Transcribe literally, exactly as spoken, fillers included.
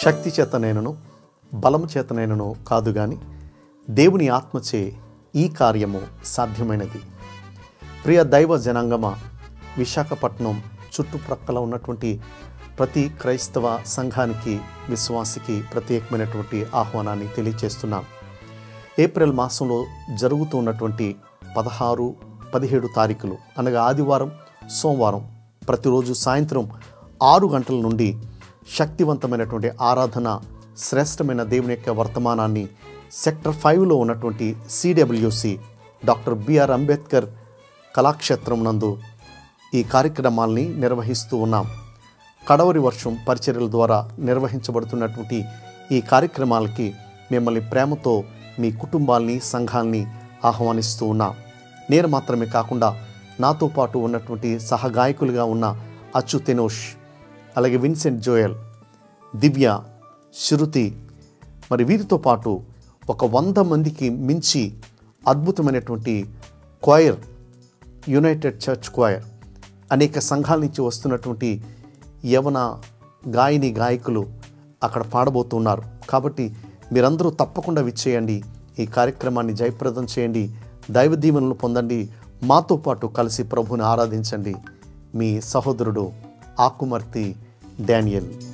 శక్తి చేతనైనను బలము చేతనైనను కాదు గాని దేవుని ఆత్మచే ఈ కార్యము సాధ్యమైనది. ప్రియ దైవ జనాంగమ, విశాఖపట్నం చుట్టుప్రక్కల ఉన్నటువంటి ప్రతి క్రైస్తవ సంఘానికి, విశ్వాసికి ప్రత్యేకమైనటువంటి ఆహ్వానాన్ని తెలియచేస్తున్నాం. ఏప్రిల్ మాసంలో జరుగుతూ ఉన్నటువంటి పదహారు పదిహేడు తారీఖులు అనగా ఆదివారం, సోమవారం ప్రతిరోజు సాయంత్రం ఆరు గంటల నుండి శక్తివంతమైనటువంటి ఆరాధన, శ్రేష్టమైన దేవుని యొక్క వర్తమానాన్ని సెక్టర్ ఫైవ్లో ఉన్నటువంటి CWC doctor BR Ambedkar Kalakshetram నందు ఈ కార్యక్రమాల్ని నిర్వహిస్తూ ఉన్నాం. కడవరి వర్షం పరిచర్యల ద్వారా నిర్వహించబడుతున్నటువంటి ఈ కార్యక్రమాలకి మిమ్మల్ని ప్రేమతో మీ కుటుంబాల్ని, సంఘాల్ని ఆహ్వానిస్తూ ఉన్నాం. నేను మాత్రమే కాకుండా నాతో పాటు ఉన్నటువంటి సహగాయకులుగా ఉన్న అచ్చు తెనోష్, అలాగే విన్సెంట్ జోయల్, దివ్య, శృతి, మరి వీరితో పాటు ఒక వంద మందికి మించి అద్భుతమైనటువంటి క్వైర్, యునైటెడ్ చర్చ్ క్వైర్, అనేక సంఘాల నుంచి వస్తున్నటువంటి యవన గాయని గాయకులు అక్కడ పాడబోతున్నారు. కాబట్టి మీరందరూ తప్పకుండా విచ్చేయండి, ఈ కార్యక్రమాన్ని జయప్రదం చేయండి, దైవ దీవెనలు పొందండి, మాతో పాటు కలిసి ప్రభువుని ఆరాధించండి. మీ సహోదరుడు ఆకుమర్తి డానియల్.